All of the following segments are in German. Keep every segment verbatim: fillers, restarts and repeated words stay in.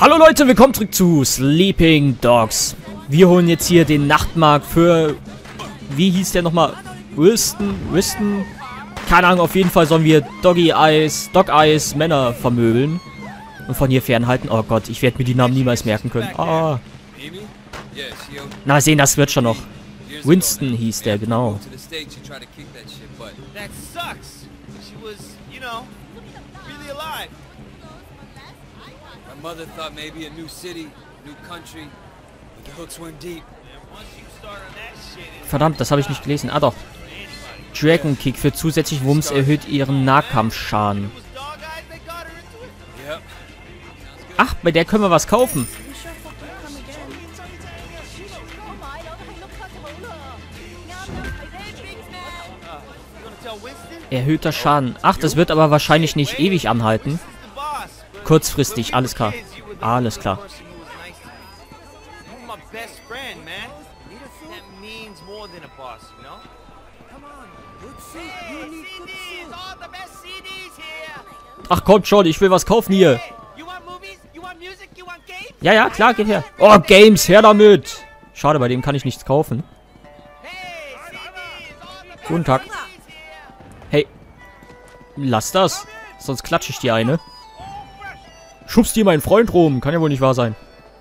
Hallo Leute, willkommen zurück zu Sleeping Dogs. Wir holen jetzt hier den Nachtmarkt für... Wie hieß der nochmal? Winston? Winston? Keine Ahnung, auf jeden Fall sollen wir Doggy Eyes, Dog Eyes Männer vermöbeln. Und von hier fernhalten. Oh Gott, ich werde mir die Namen niemals merken können. Ah. Na, sehen, das wird schon noch. Winston hieß der, genau. Verdammt, das habe ich nicht gelesen. Ah doch. Dragon Kick für zusätzlich Wumms erhöht ihren Nahkampfschaden. Ach, bei der können wir was kaufen. Erhöhter Schaden. Ach, das wird aber wahrscheinlich nicht ewig anhalten. Kurzfristig, alles klar. Alles klar. Ach kommt schon, ich will was kaufen hier. Ja, ja, klar, geht her. Oh, Games, her damit. Schade, bei dem kann ich nichts kaufen. Guten Tag. Hey, lass das. Sonst klatsche ich dir eine. Schubst dir meinen Freund rum. Kann ja wohl nicht wahr sein.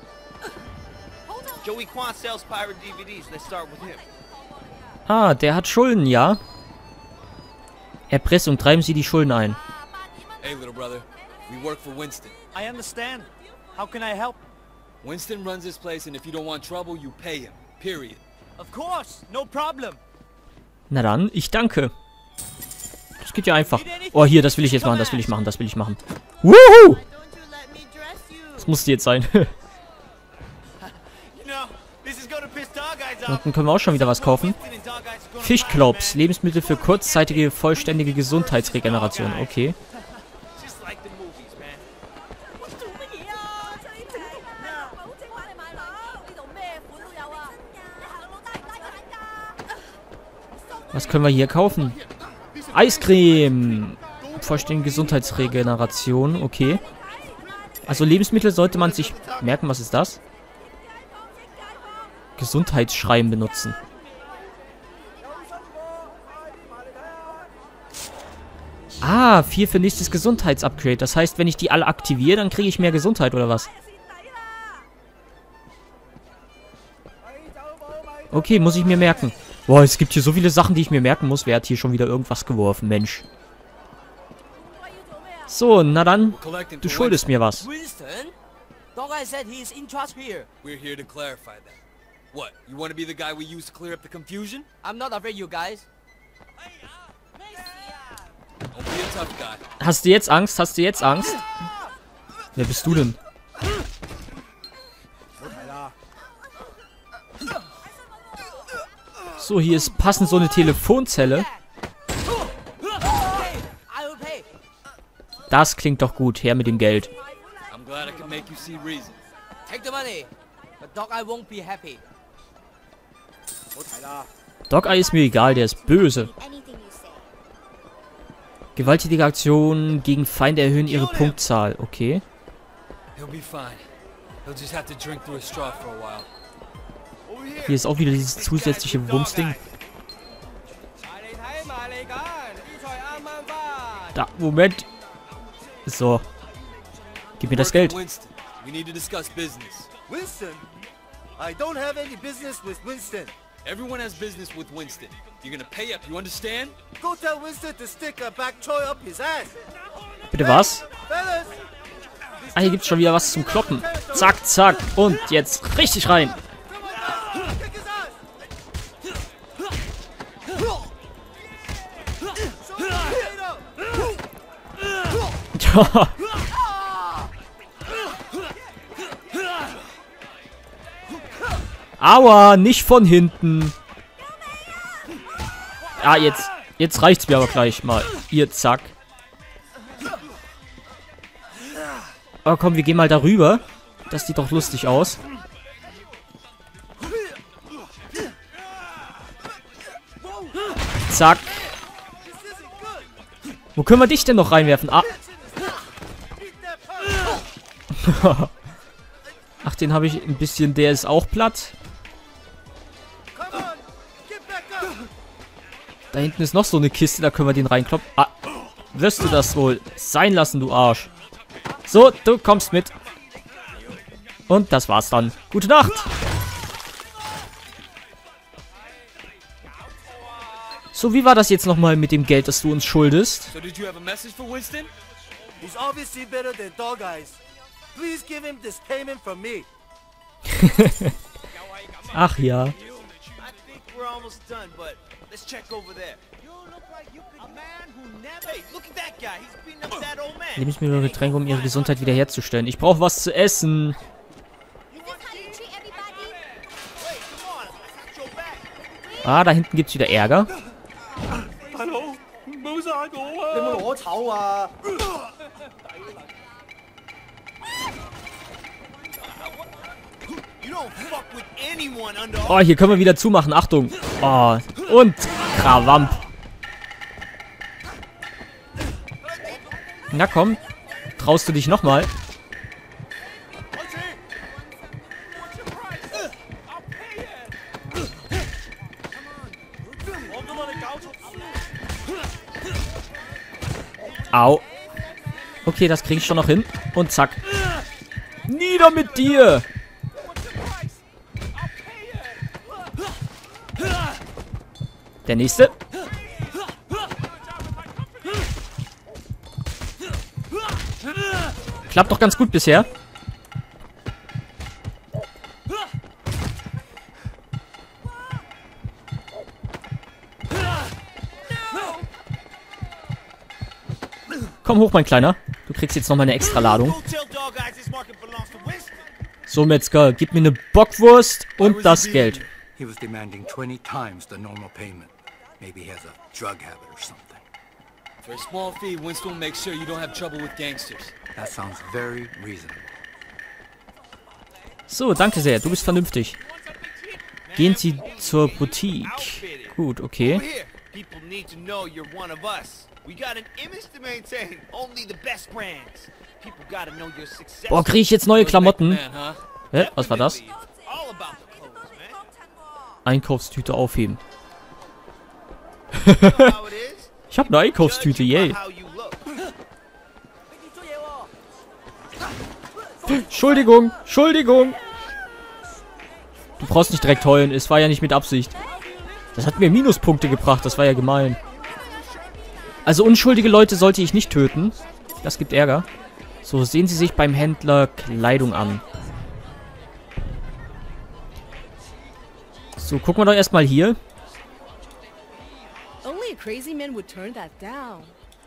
Ah, der hat Schulden, ja? Erpresst und treiben Sie die Schulden ein. Hey, little brother. We work for Winston. I understand. How can I help? Winston runs this place, and if you don't want trouble, you pay him. Period. Of course, no problem. Na dann, ich danke. Das geht ja einfach. Oh, hier, das will ich jetzt machen, das will ich machen, das will ich machen. Wuhu! Das musste jetzt sein. Und dann können wir auch schon wieder was kaufen. Fischklops, Lebensmittel für kurzzeitige, vollständige Gesundheitsregeneration. Okay. Was können wir hier kaufen? Eiscreme. Vollständige Gesundheitsregeneration. Okay. Also Lebensmittel sollte man sich merken. Was ist das? Gesundheitsschreiben benutzen. Ah, vier für nächstes Gesundheitsupgrade. Das heißt, wenn ich die alle aktiviere, dann kriege ich mehr Gesundheit, oder was? Okay, muss ich mir merken. Boah, es gibt hier so viele Sachen, die ich mir merken muss. Wer hat hier schon wieder irgendwas geworfen, Mensch? So, na dann, du schuldest mir was. Winston? Dog-Eye said he is in charge here. We're here to clarify that. What, you want to be the guy we use to clear up the confusion? I'm not afraid, you guys. Don't be a tough guy. Hast du jetzt Angst? Hast du jetzt Angst? Wer bist du denn? So, hier ist passend so eine Telefonzelle. Das klingt doch gut. Her mit dem Geld. I'm glad I can make you see reason. Take the money, but Dog-Eye won't be happy. Dog-Eye ist mir egal, der ist böse. Gewalttätige Aktionen gegen Feinde erhöhen ihre Punktzahl. Okay. He'll be fine. He'll just have to drink through a straw for a while. Hier ist auch wieder dieses zusätzliche Wumms-Ding. Da, Moment. So. Gib mir das Geld. Winston, we need to discuss business. Winston? I don't have any business with Winston. Everyone has business with Winston. You're gonna pay up, you understand? Go tell Winston to stick a back choy up his ass. Bitte was? Fellas! Ah, hier gibt's schon wieder was zum Kloppen. Zack, zack. Und jetzt richtig rein. Kick his ass! Aua, nicht von hinten. Ah, jetzt. Jetzt reicht's mir aber gleich mal. Ihr, zack. Aber komm, wir gehen mal darüber. Das sieht doch lustig aus. Zack. Wo können wir dich denn noch reinwerfen? Ah. Ach, den habe ich ein bisschen... Der ist auch platt. Da hinten ist noch so eine Kiste, da können wir den reinkloppen. Ah, wirst du das wohl sein lassen, du Arsch. So, du kommst mit. Und das war's dann. Gute Nacht. So, wie war das jetzt nochmal mit dem Geld, das du uns schuldest? So did you have a message for Winston? He's obviously better than Dog Eyes. Please give him this payment from me. Ach ja. I think we're almost done, but let's check over there. You look like you could... A man who never... Hey, look at that guy. He's beating up that old man. Nehme ich mir nur Getränke, um ihre Gesundheit wiederherzustellen. Ich brauche was zu essen. Ah, da hinten gibt's wieder Ärger. Hallo? Oh, hier können wir wieder zumachen. Achtung. Oh, und Krawamp. Na komm. Traust du dich nochmal? Au. Okay, das kriege ich schon noch hin. Und zack. Nieder mit dir! Der nächste. Klappt doch ganz gut bisher. Komm hoch, mein Kleiner. Du kriegst jetzt nochmal eine extra Ladung. So, Metzger, gib mir eine Bockwurst und das Geld. He was demanding twenty times the normal payment. Maybe he has a drug habit or something. For a small fee, Winston will make sure you don't have trouble with gangsters. That sounds very reasonable. So, danke sehr. Du bist vernünftig. Gehen Sie zur Boutique. Gut, okay. People need to know you're one of us. We got an image to maintain. Only the best brands. People gotta know your success. Boah, kriege ich jetzt neue Klamotten? Man, huh? Hä? Was war das? It's all about the clothes, man. Einkaufstüte aufheben. You know how it is. Ich habe eine Einkaufstüte, Judge you yay. by how you look. Entschuldigung, Entschuldigung. Du brauchst nicht direkt heulen, es war ja nicht mit Absicht. Das hat mir Minuspunkte gebracht, das war ja gemein. Also unschuldige Leute sollte ich nicht töten. Das gibt Ärger. So, sehen Sie sich beim Händler Kleidung an. So, gucken wir doch erstmal hier. Only a crazy man would turn that down.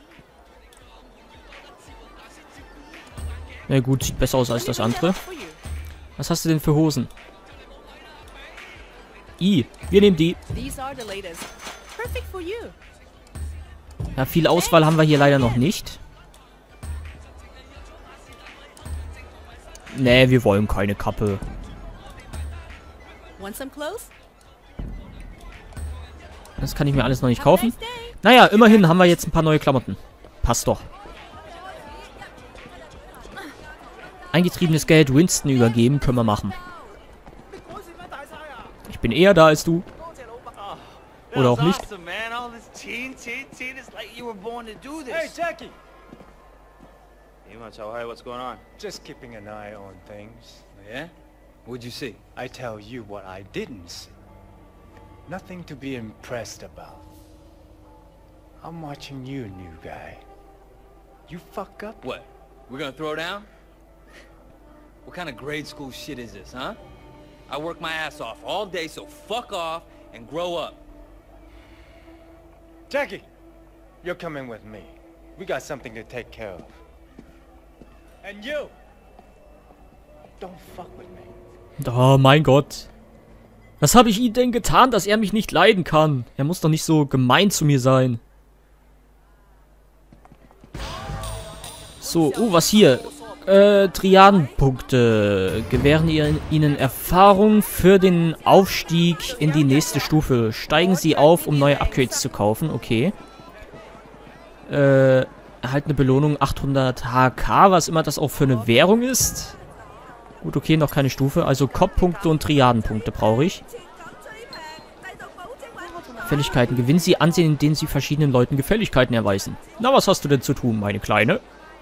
Na gut, sieht besser aus als das andere. Was hast du denn für Hosen? I, wir nehmen die. These are the latest. Perfect for you. Ja, viel Auswahl haben wir hier leider noch nicht. Nee, wir wollen keine Kappe. Want some clothes? Das kann ich mir alles noch nicht kaufen. Naja, immerhin haben wir jetzt ein paar neue Klamotten. Passt doch. Eingetriebenes Geld Winston übergeben, können wir machen. Ich bin eher da als du. Oder auch nicht. Hey, Jackie! Hey, Macho, hey, what's going on? Just keeping an eye on things. Yeah? What'd you see? I tell you what I didn't see. Nothing to be impressed about. I'm watching you, new guy. You fuck up? What? We're gonna throw down? What kind of grade school shit is this, huh? I work my ass off all day, so fuck off and grow up. Jackie! You're coming with me. We got something to take care of. And you! Don't fuck with me. Oh mein Gott. Was habe ich ihm denn getan, dass er mich nicht leiden kann? Er muss doch nicht so gemein zu mir sein. So, oh, was hier? Äh, Triadenpunkte gewähren ihr, Ihnen Erfahrung für den Aufstieg in die nächste Stufe. Steigen Sie auf, um neue Upgrades zu kaufen. Okay. Äh, erhaltene Belohnung achthundert H K, was immer das auch für eine Währung ist. Gut, okay, noch keine Stufe. Also Cop-Punkte und Triadenpunkte brauche ich. Gefälligkeiten. Gewinnen Sie Ansehen, indem Sie verschiedenen Leuten Gefälligkeiten erweisen. Na, was hast du denn zu tun, meine Kleine?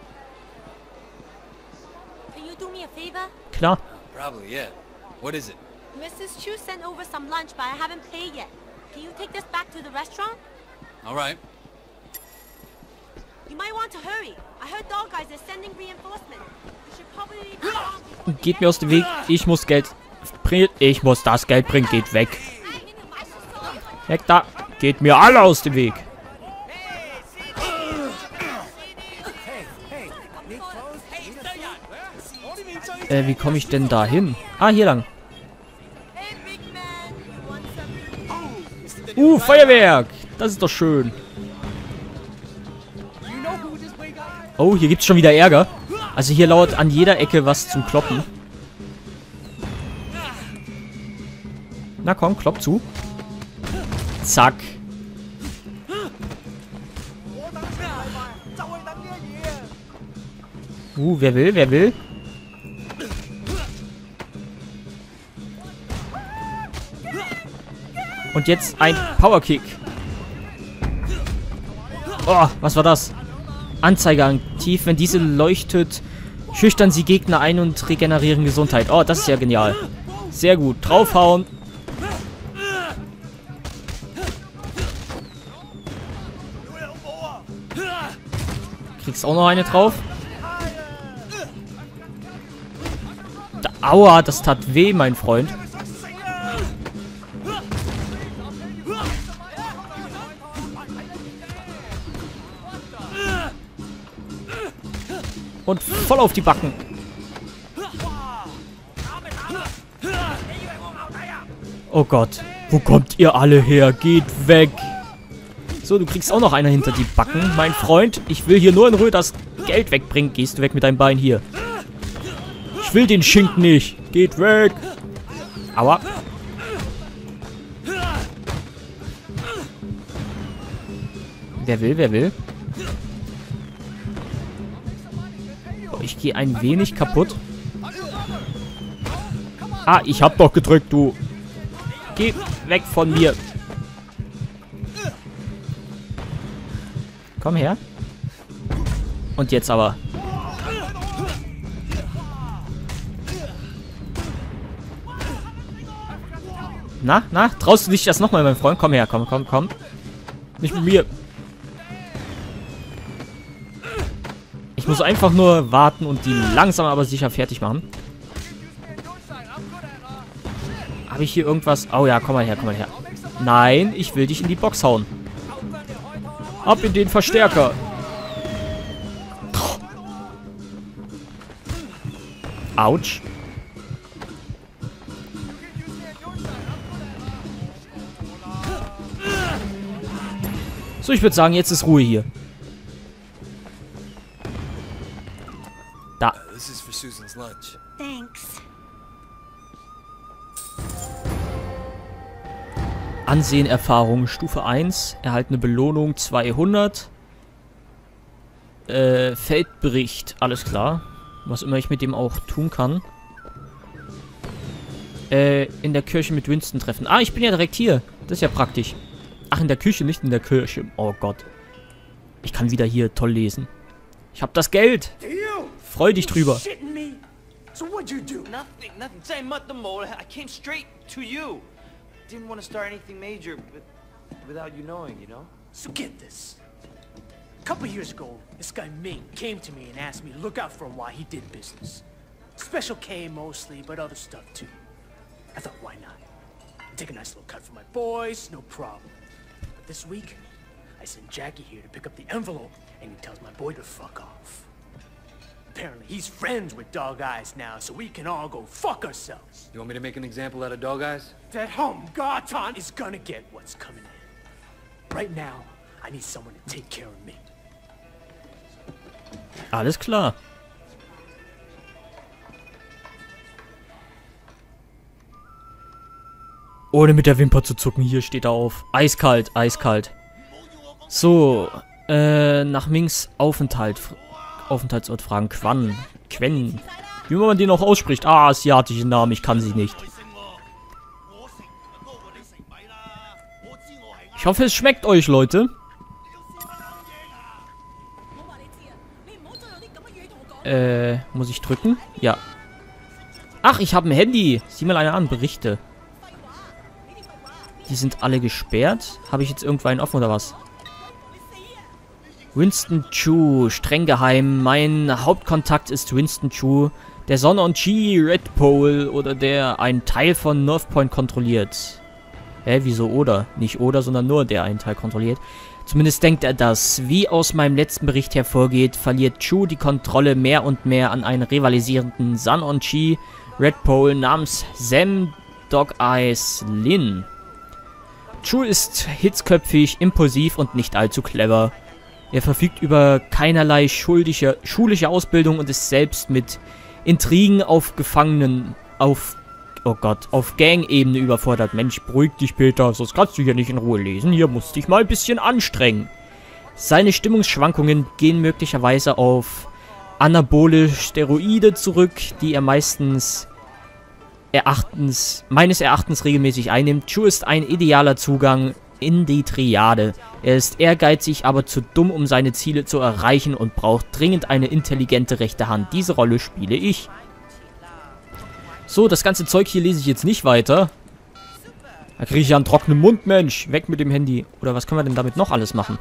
Can you do me a favor? Klar. Probably, yeah. What is it? Missus Chu sent over some lunch, but I haven't paid yet. Can you take this back to the restaurant? All right. You might want to hurry. I heard Dog Eyes is sending reinforcements. You should probably leave now before they Geht mir aus dem Weg. Ich muss Geld bringen. Ich muss das Geld bringen. Geht weg. Weg da. Geht mir alle aus dem Weg. Äh, wie komme ich denn da hin? Ah, hier lang. Hey, big man, you want something? Uh, Feuerwerk. Das ist doch schön. Oh, hier gibt's schon wieder Ärger. Also hier lauert an jeder Ecke was zum Kloppen. Na komm, klopp zu. Zack. Uh, wer will, wer will? Und jetzt ein Powerkick. Oh, was war das? Anzeige aktiv. Wenn diese leuchtet, schüchtern sie Gegner ein und regenerieren Gesundheit. Oh, das ist ja genial. Sehr gut. Draufhauen. Kriegst auch noch eine drauf. Da, aua, das tat weh, mein Freund. Und voll auf die Backen. Oh Gott. Wo kommt ihr alle her? Geht weg. So, du kriegst auch noch einer hinter die Backen. Mein Freund, ich will hier nur in Ruhe das Geld wegbringen. Gehst du weg mit deinem Bein hier. Ich will den Schinken nicht. Geht weg. Aua. Wer will, wer will? Ich gehe ein wenig kaputt. Ah, ich hab doch gedrückt, du. Geh weg von mir. Komm her. Und jetzt aber. Na, na, traust du dich das nochmal, mein Freund? Komm her, komm, komm, komm. Nicht mit mir. Ich muss einfach nur warten und die langsam aber sicher fertig machen. Habe ich hier irgendwas? Oh ja, komm mal her, komm mal her. Nein, ich will dich in die Box hauen. Ab in den Verstärker. Autsch. So, ich würde sagen, jetzt ist Ruhe hier. Da. This is for Susan's lunch. Thanks. Ansehen, Erfahrung, Stufe eins. Erhaltene Belohnung zweihundert. Äh, Feldbericht. Alles klar. Was immer ich mit dem auch tun kann. Äh, in der Kirche mit Winston treffen. Ah, ich bin ja direkt hier. Das ist ja praktisch. Ach, in der Küche, nicht in der Kirche. Oh Gott. Ich kann wieder hier toll lesen. Ich hab das Geld. Freu dich drüber. So what'd you do? Nothing, nothing. Say nothing more. I came straight to you. Didn't want to start anything major, but without you knowing, you know? So get this. A couple years ago, this guy Ming came to me and asked me to look out for him while he did business. Special K mostly, but other stuff too. I thought, why not? Take a nice little cut for my boys, no problem. But this week, I sent Jackie here to pick up the envelope, and he tells my boy to fuck off. Apparently, he's friends with Dog Eyes now, so we can all go fuck ourselves. You want me to make an example out of Dog Eyes? That home Garton is gonna get what's coming in. Right now, I need someone to take care of me. Alles klar. Ohne mit der Wimper zu zucken, hier steht er auf. Eiskalt, eiskalt. So, äh, nach Mings Aufenthalt, Aufenthaltsort fragen. Quan, Quen, Wie man den auch ausspricht. Ah, asiatische Namen, ich kann sie nicht. Ich hoffe, es schmeckt euch, Leute. Äh, muss ich drücken? Ja. Ach, ich habe ein Handy. Sieh mal eine an, Berichte. Die sind alle gesperrt. Habe ich jetzt irgendwo einen offen oder was? Winston Chu, streng geheim. Mein Hauptkontakt ist Winston Chu, der Sonne und Chi Red Pole oder der einen Teil von North Point kontrolliert. Hä, wieso oder? Nicht oder, sondern nur der einen Teil kontrolliert. Zumindest denkt er das. Wie aus meinem letzten Bericht hervorgeht, verliert Chu die Kontrolle mehr und mehr an einen rivalisierenden Sun und Chi Red Pole namens Sam Dog Eyes Lin. Chu ist hitzköpfig, impulsiv und nicht allzu clever. Er verfügt über keinerlei schulische, schulische Ausbildung und ist selbst mit Intrigen auf Gefangenen, auf, oh Gott, auf Gang-Ebene überfordert. Mensch, beruhig dich, Peter, sonst kannst du hier nicht in Ruhe lesen. Hier musst du dich mal ein bisschen anstrengen. Seine Stimmungsschwankungen gehen möglicherweise auf anabole Steroide zurück, die er meistens erachtens, meines Erachtens regelmäßig einnimmt. Chu ist ein idealer Zugang in die Triade. Er ist ehrgeizig, aber zu dumm, um seine Ziele zu erreichen und braucht dringend eine intelligente rechte Hand. Diese Rolle spiele ich. So, das ganze Zeug hier lese ich jetzt nicht weiter. Da kriege ich ja einen trockenen Mund, Mensch. Weg mit dem Handy. Oder was können wir denn damit noch alles machen?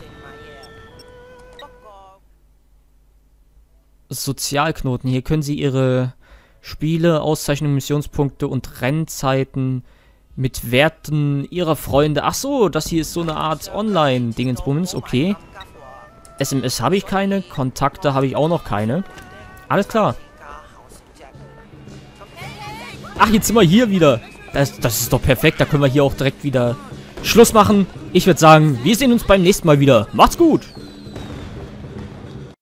Sozialknoten. Hier können Sie Ihre Spiele, Auszeichnungen, Missionspunkte und Rennzeiten mit Werten Ihrer Freunde. Ach so, das hier ist so eine Art Online-Dingensbummens. Okay. S M S habe ich keine. Kontakte habe ich auch noch keine. Alles klar. Ach, jetzt sind wir hier wieder. Das, das ist doch perfekt. Da können wir hier auch direkt wieder Schluss machen. Ich würde sagen, wir sehen uns beim nächsten Mal wieder. Macht's gut.